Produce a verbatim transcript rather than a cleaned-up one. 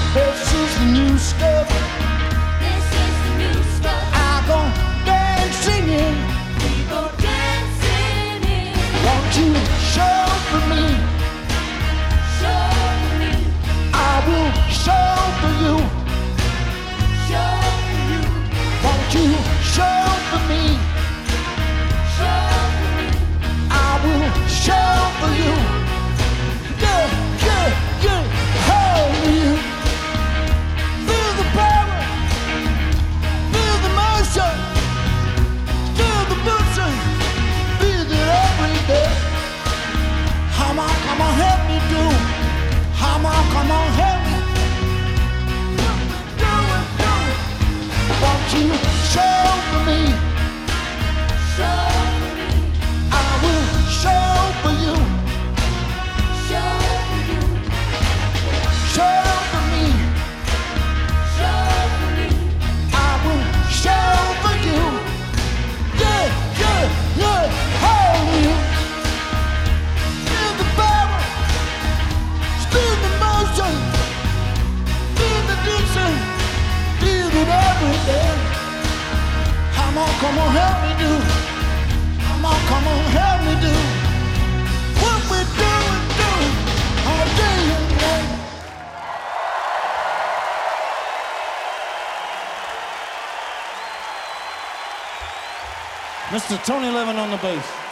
This is the new stuff. This is the new stuff. I go dancing. We go dancing in. Won't you show for me? Show me, I will show for you. show you, Won't you show for me? show me. I will show for you. Yeah, yeah, yeah. Hold you. Feel the power. Feel the motion. Feel the motion. Feel it every day. Come on, come on, help me do. Come on, come on, help me. Do it, do it. Won't you show for me? Show me, I will show for you. show you, Show for me. show me. I will show for you. Yeah, yeah, yeah. Hold you. Feel the power. Feel the motion. Feel the diction. Feel it every day. Come on, come on, help me do. Come on, come on, help me do. What we doing, doing all day and night. Mister Tony Levin on the bass.